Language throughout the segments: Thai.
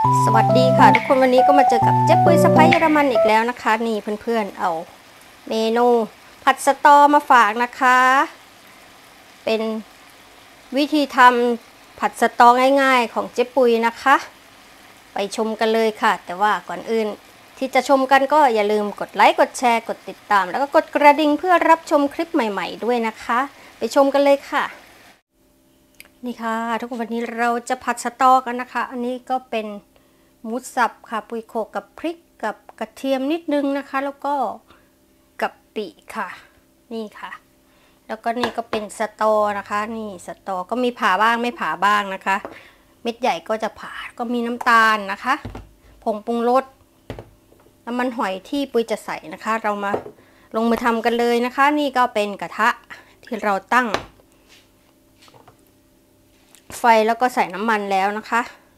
สวัสดีค่ะทุกคนวันนี้ก็มาเจอกับเจ๊ปุ้ยสะใภ้เยอรมันอีกแล้วนะคะนี่เพื่อนๆเอาเมนูผัดสตอมาฝากนะคะเป็นวิธีทำผัดสตอง่ายๆของเจ๊ปุ้ยนะคะไปชมกันเลยค่ะแต่ว่าก่อนอื่นที่จะชมกันก็อย่าลืมกดไลค์กดแชร์กดติดตามแล้วก็กดกระดิ่งเพื่อรับชมคลิปใหม่ๆด้วยนะคะไปชมกันเลยค่ะนี่ค่ะทุกคนวันนี้เราจะผัดสตอกันนะคะอันนี้ก็เป็นหมูสับค่ะปุยโขลกกับพริกกับกระเทียมนิดนึงนะคะแล้วก็กะปิค่ะนี่ค่ะแล้วก็นี่ก็เป็นสตอนะคะนี่สตอก็มีผ่าบ้างไม่ผ่าบ้างนะคะเม็ดใหญ่ก็จะผ่าก็มีน้ำตาลนะคะผงปรุงรสน้ำมันหอยที่ปุยจะใส่นะคะเรามาลงมือทำกันเลยนะคะนี่ก็เป็นกระทะที่เราตั้งไฟแล้วก็ใส่น้ำมันแล้วนะคะ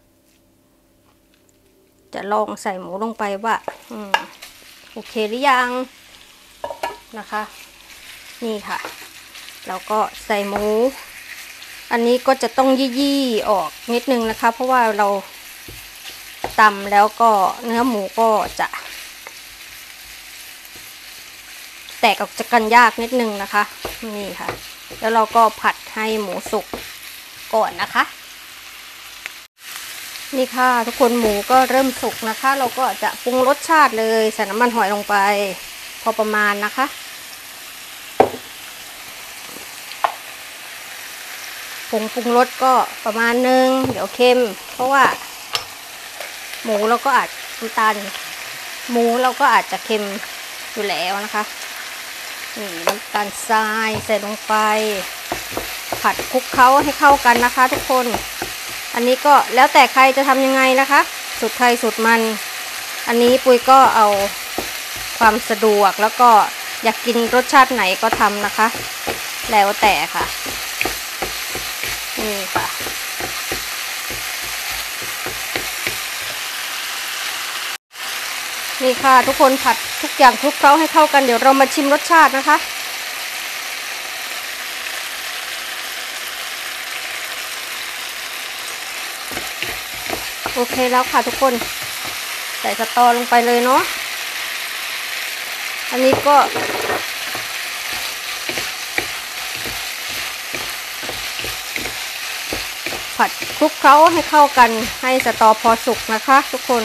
จะลองใส่หมูลงไปว่าโอเคหรือยังนะคะนี่ค่ะแล้วก็ใส่หมูอันนี้ก็จะต้องยี่ออกนิดนึงนะคะเพราะว่าเราตำแล้วก็เนื้อหมูก็จะแตกออกจากกันยากนิดนึงนะคะนี่ค่ะแล้วเราก็ผัดให้หมูสุกก่อนนะคะนี่ค่ะทุกคนหมูก็เริ่มสุกนะคะเราก็จะปรุงรสชาติเลยใส่น้ำมันหอยลงไปพอประมาณนะคะผงปรุงรสก็ประมาณนึงเดี๋ยวเค็มเพราะว่าหมูเราก็อาจน้ำตาลหมูเราก็อาจจะเค็มอยู่แล้วนะคะนี่น้ำตาลทรายใส่ลงไปผัดคลุกเคล้าให้เข้ากันนะคะทุกคนอันนี้ก็แล้วแต่ใครจะทำยังไงนะคะสูตรใครสูตรมันอันนี้ปุยก็เอาความสะดวกแล้วก็อยากกินรสชาติไหนก็ทำนะคะแล้วแต่ค่ะนี่ค่ะนี่ค่ะทุกคนผัดทุกอย่างคลุกเคล้าให้เข้ากันเดี๋ยวเรามาชิมรสชาตินะคะโอเคแล้วค่ะทุกคนใส่สตอลงไปเลยเนาะอันนี้ก็ผัดคลุกเคล้าให้เข้ากันให้สตอพอสุกนะคะทุกคน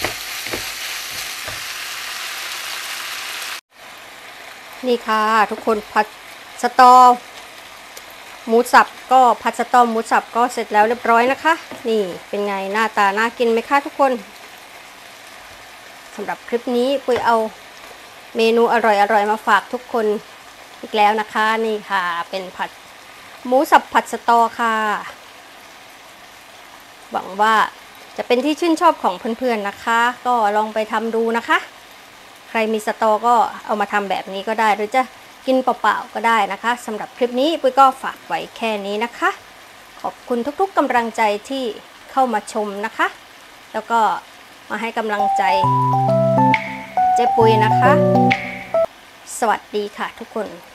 นี่ค่ะทุกคนผัดสตอหมูสับก็ผัดสตอหมูสับก็เสร็จแล้วเรียบร้อยนะคะนี่เป็นไงหน้าตาน่ากินไหมคะทุกคนสำหรับคลิปนี้ปุยเอาเมนูอร่อยๆมาฝากทุกคนอีกแล้วนะคะนี่ค่ะเป็นผัดหมูสับผัดสตอค่ะหวังว่าจะเป็นที่ชื่นชอบของเพื่อนๆนะคะก็ลองไปทำดูนะคะใครมีสตอก็เอามาทำแบบนี้ก็ได้หรือจะกินเปล่าๆก็ได้นะคะสำหรับคลิปนี้ปุ้ยก็ฝากไว้แค่นี้นะคะขอบคุณทุกๆกำลังใจที่เข้ามาชมนะคะแล้วก็มาให้กำลังใจเจ๊ปุ้ยนะคะสวัสดีค่ะทุกคน